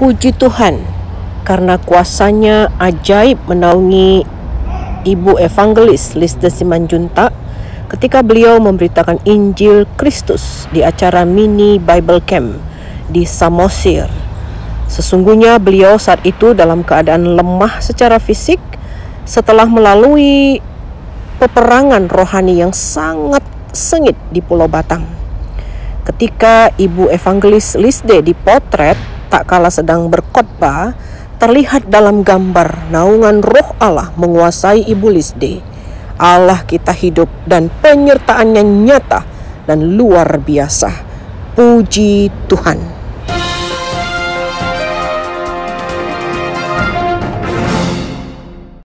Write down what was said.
Puji Tuhan, karena kuasanya ajaib menaungi Ibu Evangelis Lisde Simanjuntak ketika beliau memberitakan Injil Kristus di acara mini Bible Camp di Samosir. Sesungguhnya beliau saat itu dalam keadaan lemah secara fisik setelah melalui peperangan rohani yang sangat sengit di Pulau Batam. Ketika Ibu Evangelis Lisde dipotret tak kala sedang berkhotbah, terlihat dalam gambar naungan Roh Allah menguasai Ibu Lisde. Allah kita hidup dan penyertaannya nyata dan luar biasa. Puji Tuhan.